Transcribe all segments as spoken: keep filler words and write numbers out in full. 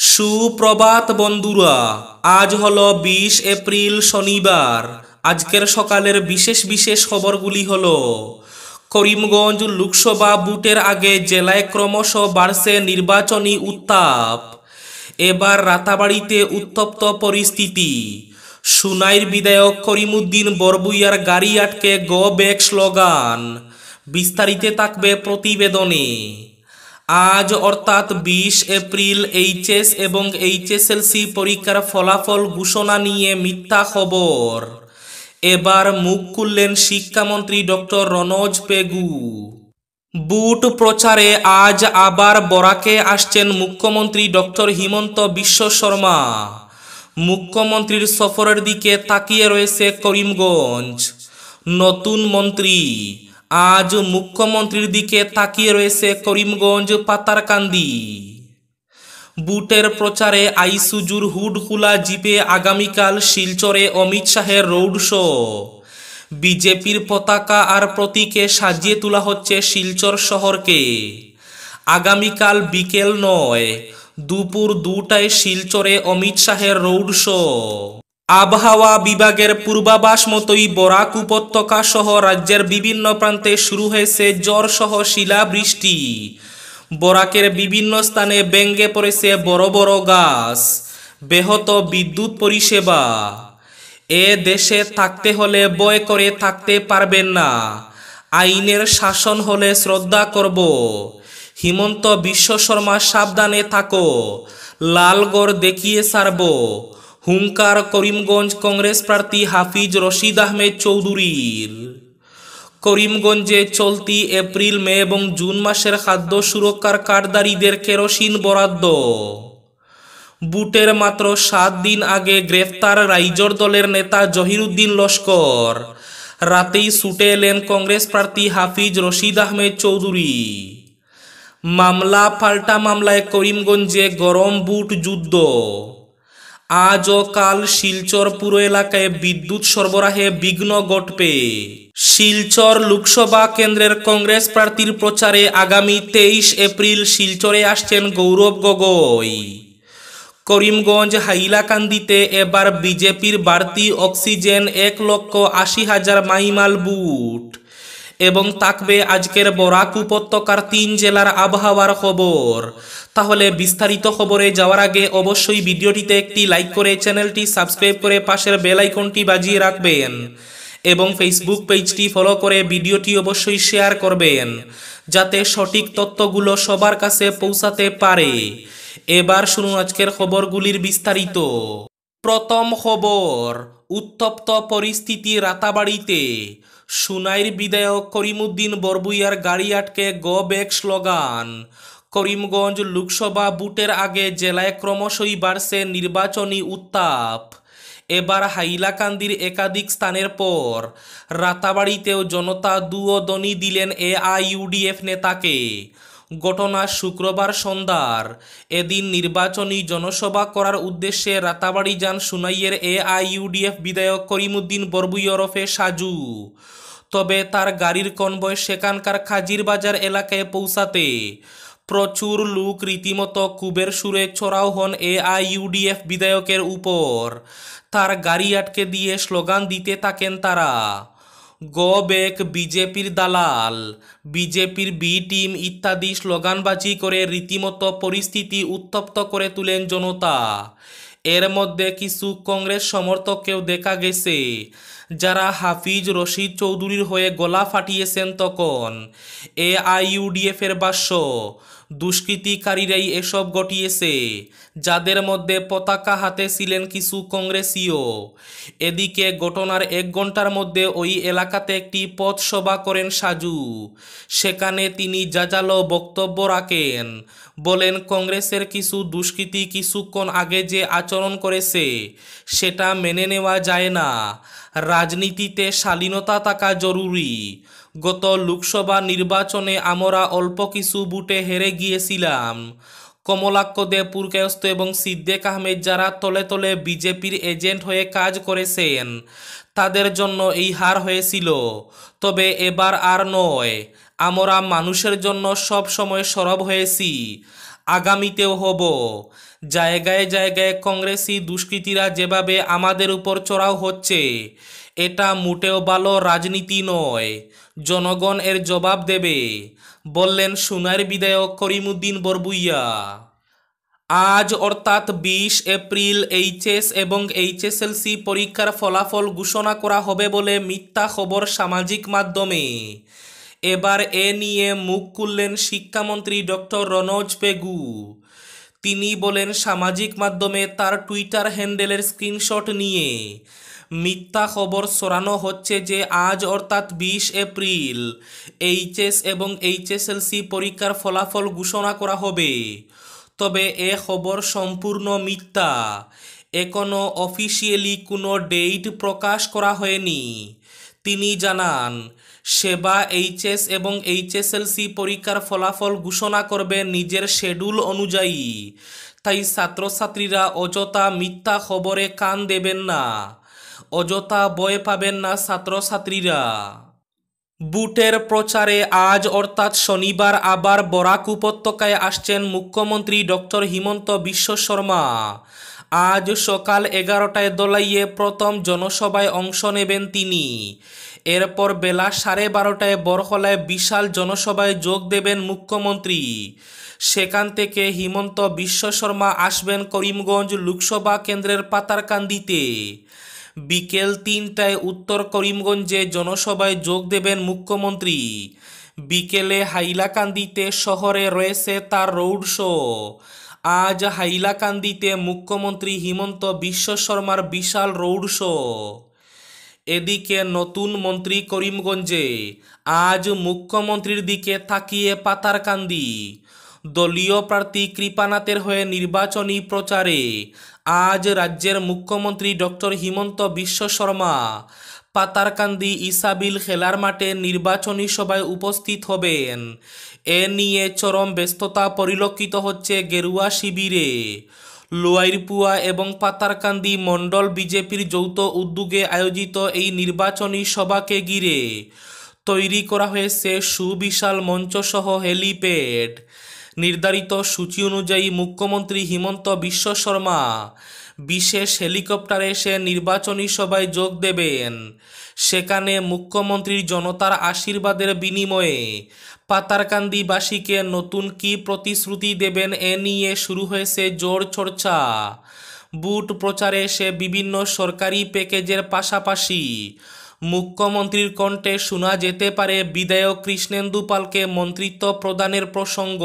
সুপ্রভাত বন্ধুরা, আজ হলো বিশ এপ্রিল শনিবার। আজকের সকালের বিশেষ বিশেষ খবরগুলি হলো: করিমগঞ্জ লোকসভা ভোটের আগে জেলায় ক্রমশ বাড়ছে নির্বাচনী উত্তাপ। এবার রাতাবাড়িতে উত্তপ্ত পরিস্থিতি। সুনাইর বিধায়ক করিমউদ্দিন বরভূঁইয়ার গাড়ি আটকে গো ব্যাক স্লোগান। বিস্তারিত থাকবে প্রতিবেদনে। আজ অর্থাৎ বিশ এপ্রিল এইচএস এবং এইচএসএলসি পরীক্ষার ফলাফল ঘোষণা নিয়ে মিথ্যা খবর। এবার মুখ খুললেন শিক্ষামন্ত্রী ডক্টর রনোজ পেগু। বুট প্রচারে আজ আবার বরাকে আসছেন মুখ্যমন্ত্রী ডক্টর হিমন্ত বিশ্ব শর্মা। মুখ্যমন্ত্রীর সফরের দিকে তাকিয়ে রয়েছে করিমগঞ্জ। নতুন মন্ত্রী। আজ মুখ্যমন্ত্রীর দিকে তাকিয়ে রয়েছে করিমগঞ্জ পাতারকান্দি। বুটের প্রচারে আইসুজুর হুড খোলা জিপে আগামীকাল শিলচরে অমিত শাহের রোড শো। বিজেপির পতাকা আর প্রতীকে সাজিয়ে তোলা হচ্ছে শিলচর শহরকে। আগামীকাল বিকেল নয়, দুপুর দুটায় শিলচরে অমিত শাহের রোড শো। আবহাওয়া বিভাগের পূর্বাভাস মতোই বরাক উপত্যকা সহ রাজ্যের বিভিন্ন প্রান্তে শুরু হয়েছে ঝড় সহ শিলাবৃষ্টি। বরাকের বিভিন্ন স্থানে ভেঙে পড়েছে বড় বড় গাছ। ব্যাহত বিদ্যুৎ পরিষেবা। এ দেশে থাকতে হলে ভয় করে থাকতে পারবেন না। আইনের শাসন হলে শ্রদ্ধা করব। হিমন্ত বিশ্ব শর্মা সাবধানে থাকো, লালগড় দেখিয়ে ছাড়ব। হুঙ্কার করিমগঞ্জ কংগ্রেস প্রার্থী হাফিজ রশিদ আহমেদ চৌধুরীর। করিমগঞ্জে চলতি এপ্রিল মে এবং জুন মাসের খাদ্য সুরক্ষার কার্ডধারীদের কেরোসিন বরাদ্দ। বুটের মাত্র সাত দিন আগে গ্রেফতার রাইজর দলের নেতা জহিরুদ্দিন লস্কর। রাতেই ছুটে এলেন কংগ্রেস প্রার্থী হাফিজ রশিদ আহমেদ চৌধুরী। মামলা পাল্টা মামলায় করিমগঞ্জে গরম বুট যুদ্ধ। আজ ও কাল শিলচর পুরো এলাকায় বিদ্যুৎ সরবরাহে বিঘ্ন ঘটবে। শিলচর লোকসভা কেন্দ্রের কংগ্রেস প্রার্থীর প্রচারে আগামী তেইশ এপ্রিল শিলচরে আসছেন গৌরব গগৈ। করিমগঞ্জ হাইলাকান্দিতে এবার বিজেপির বাড়তি অক্সিজেন এক লক্ষ আশি হাজার মাইমাল বুট। এবং থাকবে আজকের বরাক উপত্যকার তিন জেলার আবহাওয়ার খবর। তাহলে বিস্তারিত খবরে যাওয়ার আগে অবশ্যই ভিডিওটিতে একটি লাইক করে চ্যানেলটি সাবস্ক্রাইব করে পাশের বেল আইকনটি বাজিয়ে রাখবেন এবং ফেসবুক পেজটি ফলো করে ভিডিওটি অবশ্যই শেয়ার করবেন যাতে সঠিক তথ্যগুলো সবার কাছে পৌঁছাতে পারে। এবার শুনুন আজকের খবরগুলির বিস্তারিত। প্রথম খবর, উত্তপ্ত পরিস্থিতি রাতাবাড়িতে। সুনাইর বিধায়ক করিমউদ্দিন বরভূঁইয়ার গাড়ি আটকে go back slogan. Karimganj Lok Sabha ভোটের আগে জেলায় ক্রমশই বাড়ছে নির্বাচনী উত্তাপ। এবার হাইলাকান্দির একাধিক স্থানের পর রাতাবাড়িতেও জনতা দুয়দনি দিলেন এআইইউডিএফ নেতাকে। ঘটনা শুক্রবার সন্ধ্যার। এদিন নির্বাচনী জনসভা করার উদ্দেশ্যে রাতাবাড়ি যান সুনাইয়ের এআইইউডিএফ বিধায়ক করিমউদ্দিন বরভূঁই ওরফে সাজু। তবে তার গাড়ির কনভয় সেখানকার খাজিরবাজার এলাকায় পৌঁছাতে প্রচুর লোক রীতিমতো কুবের সুরে চড়াও হন এআইইউডিএফ বিধায়কের উপর। তার গাড়ি আটকে দিয়ে স্লোগান দিতে থাকেন তারা। গো ব্যাক, বিজেপির দালাল, বিজেপির বি টিম ইত্যাদি স্লোগানবাজি করে রীতিমতো পরিস্থিতি উত্তপ্ত করে তুলেন জনতা। এর মধ্যে কিছু কংগ্রেস সমর্থককেও দেখা গেছে যারা হাফিজ রশিদ চৌধুরীর হয়ে গলা ফাটিয়েছেন। তখন এআইইউডিএফ এর ভাষ্য, দুষ্কৃতিকারীরাই এসব ঘটিয়েছে, যাদের মধ্যে পতাকা হাতে ছিলেন কিছু কংগ্রেসীয়। এদিকে ঘটনার এক ঘন্টার মধ্যে ওই এলাকাতে একটি পথসভা করেন সাজু। সেখানে তিনি জাজালো বক্তব্য রাখেন। বলেন, কংগ্রেসের কিছু দুষ্কৃতী কিছুক্ষণ আগে যে আচরণ করেছে সেটা মেনে নেওয়া যায় না। রাজনীতিতে শালীনতা থাকা জরুরি। গত লোকসভা নির্বাচনে আমরা অল্প কিছু বুটে হেরে গিয়েছিলাম। কমলাক্ষ দে পুরকায়স্থ এবং সিদ্দিক আহমেদ যারা তলে তলে বিজেপির এজেন্ট হয়ে কাজ করেছেন তাদের জন্য এই হার হয়েছিল। তবে এবার আর নয়, আমরা মানুষের জন্য সব সময় সরব হয়েছি। আগামীতেও হব। জায়গায় জায়গায় কংগ্রেসি দুষ্কৃতীরা যেভাবে আমাদের উপর চড়াও হচ্ছে, এটা মোটেও ভালো রাজনীতি নয়। জনগণ এর জবাব দেবে, বললেন সুনাইর বিধায়ক করিমউদ্দিন বরবুইয়া। আজ অর্থাৎ বিশ এপ্রিল এইচএস এবং এইচএসএলসি পরীক্ষার ফলাফল ঘোষণা করা হবে বলে মিথ্যা খবর সামাজিক মাধ্যমে। এবার এ নিয়ে মুখ খুললেন শিক্ষামন্ত্রী ডক্টর রনোজ পেগু। তিনি বলেন, সামাজিক মাধ্যমে তার টুইটার হ্যান্ডেলের স্ক্রিনশট নিয়ে মিথ্যা খবর ছড়ানো হচ্ছে যে আজ অর্থাৎ বিশ এপ্রিল এইচএস এবং এইচএসএলসি পরীক্ষার ফলাফল ঘোষণা করা হবে। তবে এ খবর সম্পূর্ণ মিথ্যা। এখনও অফিসিয়ালি কোনো ডেট প্রকাশ করা হয়নি। তিনি জানান, সেবা এইচএস এবং এইচএসএলসি পরীক্ষার ফলাফল ঘোষণা করবে নিজের শিডিউল অনুযায়ী। তাই ছাত্রছাত্রীরা অযথা মিথ্যা খবরে কান দেবেন না, অযথা ভয় পাবেন না ছাত্রছাত্রীরা। বুটের প্রচারে আজ অর্থাৎ শনিবার আবার বরাক উপত্যকায় আসছেন মুখ্যমন্ত্রী ডক্টর হিমন্ত বিশ্ব শর্মা। আজ সকাল এগারোটায় দলাইয়ে প্রথম জনসভায় অংশ নেবেন তিনি। এরপর বেলা সাড়ে বারোটায় বরহলায় বিশাল জনসভায় যোগ দেবেন মুখ্যমন্ত্রী। সেখান থেকে হিমন্ত বিশ্ব শর্মা আসবেন করিমগঞ্জ লোকসভা কেন্দ্রের পাতারকান্দিতে। বিকেল তিনটায় উত্তর করিমগঞ্জে জনসভায় যোগ দেবেন মুখ্যমন্ত্রী। বিকেলে হাইলাকান্দিতে শহরে রয়েছে তার রোড শো। আজ হাইলাকান্দিতে মুখ্যমন্ত্রী হিমন্ত বিশ্ব শর্মার বিশাল রোড শো। এদিকে নতুন মন্ত্রী করিমগঞ্জে, আজ মুখ্যমন্ত্রীর দিকে তাকিয়ে পাতারকান্দি। দলীয় প্রার্থী কৃপানাথের হয়ে নির্বাচনী প্রচারে আজ রাজ্যের মুখ্যমন্ত্রী ডক্টর হিমন্ত বিশ্ব শর্মা পাতারকান্দি ইসাবিল খেলার মাঠে নির্বাচনী সভায় উপস্থিত হবেন। এ নিয়ে চরম ব্যস্ততা পরিলক্ষিত হচ্ছে গেরুয়া শিবিরে। লোয়াইরপুয়া এবং পাতারকান্দি মণ্ডল বিজেপির যৌথ উদ্যোগে আয়োজিত এই নির্বাচনী সভাকে ঘিরে তৈরি করা হয়েছে সুবিশাল মঞ্চসহ হেলিপ্যাড। নির্ধারিত সূচি অনুযায়ী মুখ্যমন্ত্রী হিমন্ত বিশ্ব শর্মা বিশেষ হেলিকপ্টারে এসে নির্বাচনী সভায় যোগ দেবেন। সেখানে মুখ্যমন্ত্রীর জনতার আশীর্বাদের বিনিময়ে পাতারকান্দিবাসীকে নতুন কী প্রতিশ্রুতি দেবেন এ নিয়ে শুরু হয়েছে জোর চর্চা। বুট প্রচারে এসে বিভিন্ন সরকারি প্যাকেজের পাশাপাশি মুখ্যমন্ত্রীর কণ্ঠে শোনা যেতে পারে বিধায়ক কৃষ্ণেন্দু পালকে মন্ত্রিত্ব প্রদানের প্রসঙ্গ।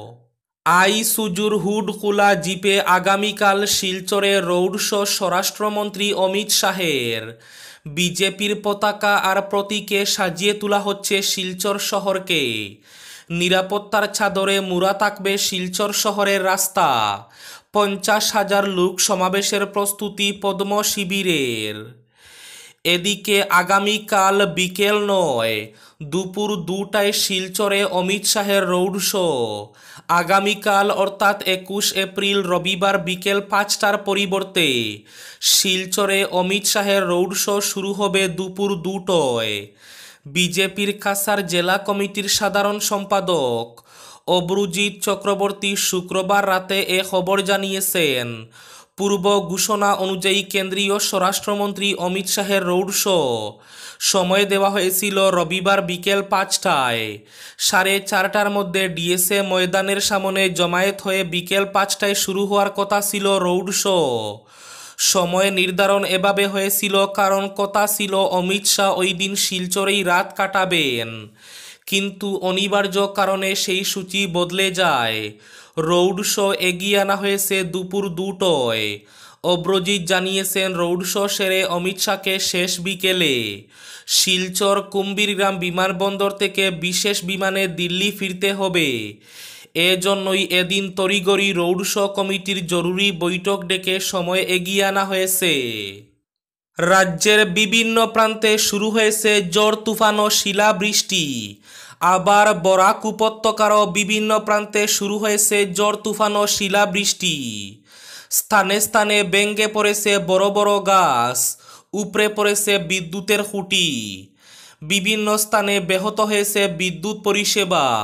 আইসুজুর হুড খোলা জিপে আগামীকাল শিলচরে রোড শো স্বরাষ্ট্রমন্ত্রী অমিত শাহের। বিজেপির পতাকা আর প্রতীকে সাজিয়ে তোলা হচ্ছে শিলচর শহরকে। নিরাপত্তার চাদরে মুড়া থাকবে শিলচর শহরের রাস্তা। পঞ্চাশ হাজার লোক সমাবেশের প্রস্তুতি পদ্ম শিবিরের। এদিকে আগামীকাল বিকেল নয়, দুপুর দুটায় শিলচরে অমিত শাহের রোড শো। আগামীকাল অর্থাৎ একুশ এপ্রিল রবিবার বিকেল পাঁচটার পরিবর্তে শিলচরে অমিত শাহের রোড শো শুরু হবে দুপুর দুটোয়। বিজেপির কাছাড় জেলা কমিটির সাধারণ সম্পাদক অব্রুজিৎ চক্রবর্তী শুক্রবার রাতে এ খবর জানিয়েছেন। পূর্ব ঘোষণা অনুযায়ী কেন্দ্রীয় স্বরাষ্ট্রমন্ত্রী অমিত শাহের রোড শো সময় দেওয়া হয়েছিল রবিবার বিকেল পাঁচটায়। সাড়ে চারটার মধ্যে ডিএসএ ময়দানের সামনে জমায়েত হয়ে বিকেল পাঁচটায় শুরু হওয়ার কথা ছিল রোড শো। সময় নির্ধারণ এভাবে হয়েছিল কারণ কথা ছিল অমিত শাহ ওই দিন শিলচরেই রাত কাটাবেন, কিন্তু অনিবার্য কারণে সেই সূচি বদলে যায়। রোড শো এগিয়ে আনা হয়েছে দুপুর দুটোয়। অব্রজিৎ জানিয়েছেন, রোড শো সেরে অমিত শাহকে শেষ বিকেলে শিলচর কুম্ভীরগ্রাম বিমানবন্দর থেকে বিশেষ বিমানে দিল্লি ফিরতে হবে। এজন্যই এদিন তড়িঘড়ি রোড শো কমিটির জরুরি বৈঠক ডেকে সময় এগিয়ে আনা হয়েছে। রাজ্যের বিভিন্ন প্রান্তে শুরু হয়েছে ঝড় তুফান ও শিলাবৃষ্টি। আবার বরাক উপত্যকারও বিভিন্ন প্রান্তে শুরু হয়েছে ঝড় তুফান ও শিলাবৃষ্টি। স্থানে স্থানে ভেঙে পড়েছে বড় বড় গাছ, উপড়ে পড়েছে বিদ্যুতের খুঁটি। বিভিন্ন স্থানে ব্যাহত হয়েছে বিদ্যুৎ পরিষেবা।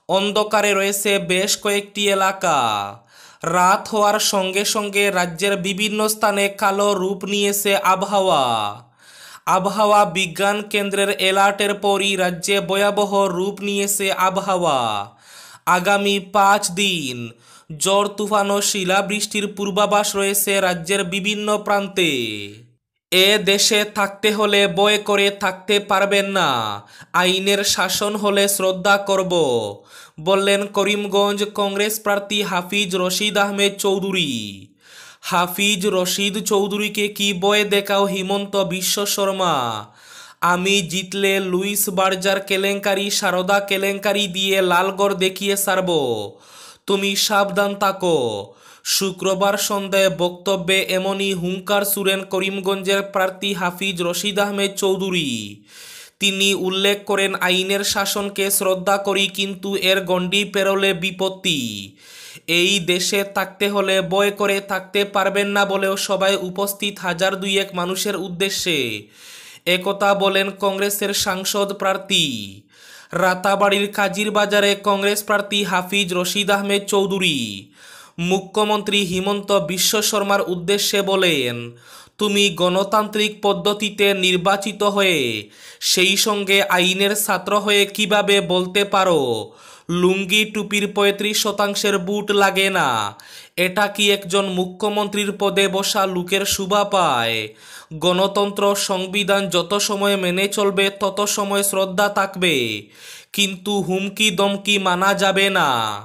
অন্ধকারে রয়েছে বেশ কয়েকটি এলাকা। রাত হওয়ার সঙ্গে সঙ্গে রাজ্যের বিভিন্ন স্থানে কালো রূপ নিয়েছে আবহাওয়া। আবহাওয়া বিজ্ঞান কেন্দ্রের অ্যালার্টের পরই রাজ্যে ভয়াবহ রূপ নিয়েছে আবহাওয়া। আগামী পাঁচ দিন ঝড় তুফান ও শিলাবৃষ্টির পূর্বাভাস রয়েছে রাজ্যের বিভিন্ন প্রান্তে। এ দেশে থাকতে হলে ভয় করে থাকতে পারবেন না, আইনের শাসন হলে শ্রদ্ধা করব, বললেন করিমগঞ্জ কংগ্রেস প্রার্থী হাফিজ রশিদ আহমেদ চৌধুরী। হাফিজ রশিদ চৌধুরীকে কি ভয় দেখাও হিমন্ত বিশ্ব শর্মা। আমি জিতলে লুইস বার্জার কেলেঙ্কারি সারদা কেলেঙ্কারি দিয়ে লালগড় দেখিয়ে সারব, তুমি সাবধান থাকো। শুক্রবার সন্ধ্যায় বক্তব্যে এমনই হুঙ্কার ছুড়েন করিমগঞ্জের প্রার্থী হাফিজ রশিদ আহমেদ চৌধুরী। তিনি উল্লেখ করেন, আইনের শাসনকে শ্রদ্ধা করি, কিন্তু এর গণ্ডি পেরোলে বিপত্তি। এই দেশে থাকতে হলে ভয় করে থাকতে পারবেন না বলেও সবাই উপস্থিত হাজার দুয়েক মানুষের উদ্দেশ্যে একথা বলেন কংগ্রেসের সাংসদ প্রার্থী। রাতাবাড়ির কাজির বাজারে কংগ্রেস প্রার্থী হাফিজ রশিদ আহমেদ চৌধুরী মুখ্যমন্ত্রী হিমন্ত বিশ্ব শর্মার উদ্দেশ্যে বলেন, তুমি গণতান্ত্রিক পদ্ধতিতে নির্বাচিত হয়ে সেই সঙ্গে আইনের ছাত্র হয়ে কিভাবে বলতে পারো লুঙ্গি টুপির পঁয়ত্রিশ শতাংশের বুট লাগে না? এটা কি একজন মুখ্যমন্ত্রীর পদে বসা লোকের শোভা পায়? গণতন্ত্র সংবিধান যত সময় মেনে চলবে তত সময় শ্রদ্ধা থাকবে, কিন্তু হুমকি দমকি মানা যাবে না।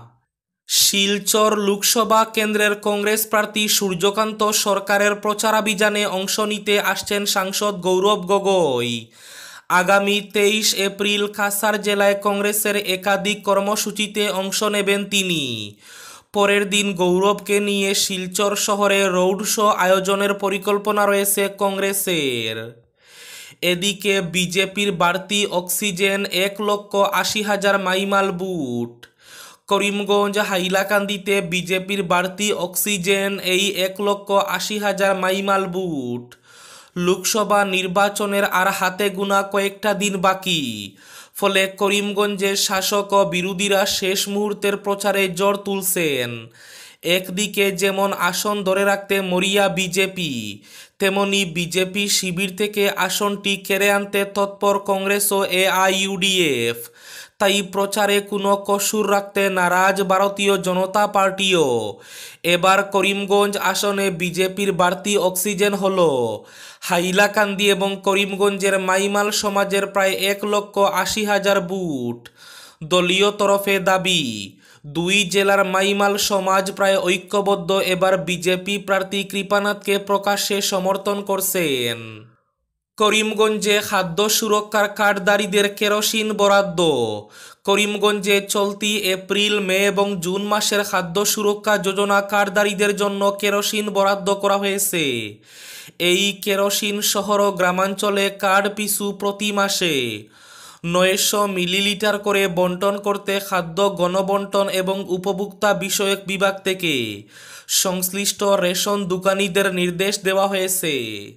শিলচর লোকসভা কেন্দ্রের কংগ্রেস প্রার্থী সূর্যকান্ত সরকারের প্রচারাভিযানে অংশ নিতে আসছেন সাংসদ গৌরব গগৈ। আগামী তেইশ এপ্রিল কাছার জেলায় কংগ্রেসের একাধিক কর্মসূচিতে অংশ নেবেন তিনি। পরের দিন গৌরবকে নিয়ে শিলচর শহরে রোড শো আয়োজনের পরিকল্পনা রয়েছে কংগ্রেসের। এদিকে বিজেপির বাড়তি অক্সিজেন এক লক্ষ আশি হাজার মাইমাল বুট। করিমগঞ্জ হাইলাকান্দিতে বিজেপির বাড়তি অক্সিজেন এই এক লক্ষ আশি হাজার মাইমাল বুট। লোকসভা নির্বাচনের আর হাতে গোনা কয়েকটা দিন বাকি, ফলে করিমগঞ্জের শাসক ও বিরোধীরা শেষ মুহূর্তের প্রচারে জোর তুলছেন। একদিকে যেমন আসন ধরে রাখতে মরিয়া বিজেপি, তেমনি বিজেপি শিবির থেকে আসনটি কেড়ে আনতে তৎপর কংগ্রেস ও এআইইউডিএফ। তাই প্রচারে কোনো কসুর রাখতে নারাজ ভারতীয় জনতা পার্টিও। এবার করিমগঞ্জ আসনে বিজেপির বাড়তি অক্সিজেন হল হাইলাকান্দি এবং করিমগঞ্জের মাইমাল সমাজের প্রায় এক লক্ষ আশি হাজার বুট। দলীয় তরফে দাবি, দুই জেলার মাইমাল সমাজ প্রায় ঐক্যবদ্ধ, এবার বিজেপি প্রার্থী কৃপানাথকে প্রকাশ্যে সমর্থন করছেন। করিমগঞ্জে খাদ্য সুরক্ষার কার্ডধারীদের কেরোসিন বরাদ্দ। করিমগঞ্জে চলতি এপ্রিল, মে এবং জুন মাসের খাদ্য সুরক্ষা যোজনা কার্ডধারীদের জন্য কেরোসিন বরাদ্দ করা হয়েছে। এই কেরোসিন শহর ও গ্রামাঞ্চলে কার্ড পিছু প্রতি মাসে নয়শো মিলিলিটার করে বন্টন করতে খাদ্য গণবন্টন এবং উপভোক্তা বিষয়ক বিভাগ থেকে সংশ্লিষ্ট রেশন দোকানিদের নির্দেশ দেওয়া হয়েছে।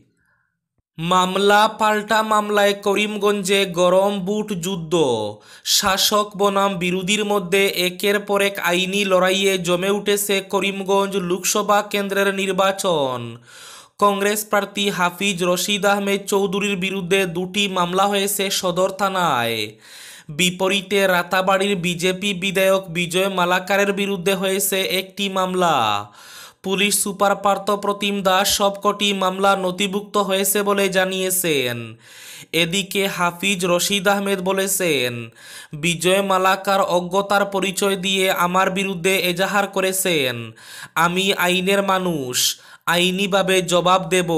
মামলা পাল্টা মামলায় করিমগঞ্জে গরম বুট যুদ্ধ। শাসক বনাম বিরোধীর মধ্যে একের পর এক আইনি লড়াইয়ে জমে উঠেছে করিমগঞ্জ লোকসভা কেন্দ্রের নির্বাচন। কংগ্রেস প্রার্থী হাফিজ রশিদ আহমেদ চৌধুরীর বিরুদ্ধে দুটি মামলা হয়েছে সদর থানায়। বিপরীতে রাতাবাড়ির বিজেপি বিধায়ক বিজয় মালাকারের বিরুদ্ধে হয়েছে একটি মামলা। পুলিশ সুপার পার্থ প্রতিম দাস সবকটি মামলা নথিভুক্ত হয়েছে বলে জানিয়েছেন। এদিকে হাফিজ রশিদ আহমেদ বলেছেন, বিজয় মালাকার অজ্ঞতার পরিচয় দিয়ে আমার বিরুদ্ধে এজাহার করেছেন। আমি আইনের মানুষ, আইনিভাবে জবাব দেব।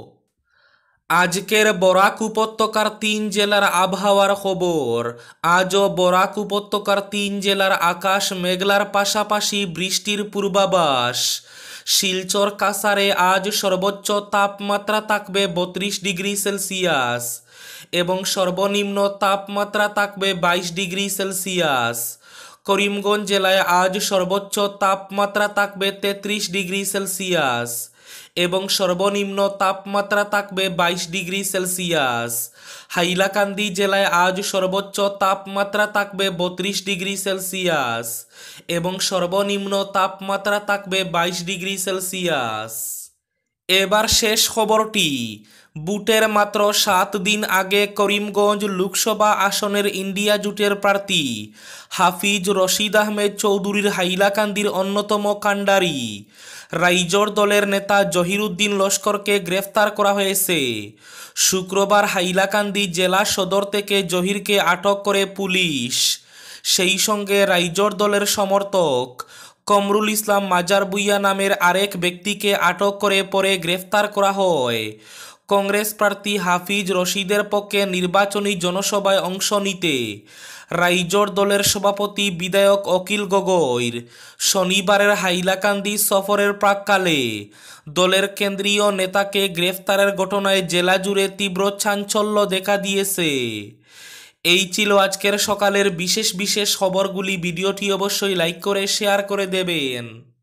আজকের বরাক উপত্যকার তিন জেলার আবহাওয়ার খবর। আজও বরাক উপত্যকার তিন জেলার আকাশ মেঘলার পাশাপাশি বৃষ্টির পূর্বাভাস। শিলচর কাছারে আজ সর্বোচ্চ তাপমাত্রা থাকবে বত্রিশ ডিগ্রি সেলসিয়াস এবং সর্বনিম্ন তাপমাত্রা থাকবে বাইশ ডিগ্রি সেলসিয়াস। করিমগঞ্জ জেলায় আজ সর্বোচ্চ তাপমাত্রা থাকবে তেত্রিশ ডিগ্রি সেলসিয়াস এবং সর্বনিম্ন তাপমাত্রা থাকবে বাইশ ডিগ্রি সেলসিয়াস। হাইলাকান্দি জেলায় আজ সর্বোচ্চ তাপমাত্রা থাকবে বত্রিশ ডিগ্রি সেলসিয়াস এবং সর্বনিম্ন তাপমাত্রা থাকবে বাইশ ডিগ্রি সেলসিয়াস। এবার শেষ খবরটি। বুটের মাত্র সাত দিন আগে করিমগঞ্জ লোকসভা আসনের ইন্ডিয়া জোটের প্রার্থী হাফিজ রশিদ আহমেদ চৌধুরীর হাইলাকান্দির অন্যতম কাণ্ডারি রাইজোর দলের নেতা জহিরুদ্দিন লস্করকে গ্রেফতার করা হয়েছে। শুক্রবার হাইলাকান্দি জেলা সদর থেকে জহিরকে আটক করে পুলিশ। সেই সঙ্গে রাইজোর দলের সমর্থক কমরুল ইসলাম মাজার বুইয়া নামের আরেক ব্যক্তিকে আটক করে পরে গ্রেফতার করা হয়। কংগ্রেস প্রার্থী হাফিজ রশিদের পক্ষে নির্বাচনী জনসভায় অংশ নিতে রাইজোর দলের সভাপতি বিধায়ক অখিল গগৈর শনিবারের হাইলাকান্দি সফরের প্রাক্কালে দলের কেন্দ্রীয় নেতাকে গ্রেফতারের ঘটনায় জেলা জুড়ে তীব্র চাঞ্চল্য দেখা দিয়েছে। এই ছিল আজকের সকালের বিশেষ বিশেষ খবরগুলি। ভিডিওটি অবশ্যই লাইক করে শেয়ার করে দেবেন।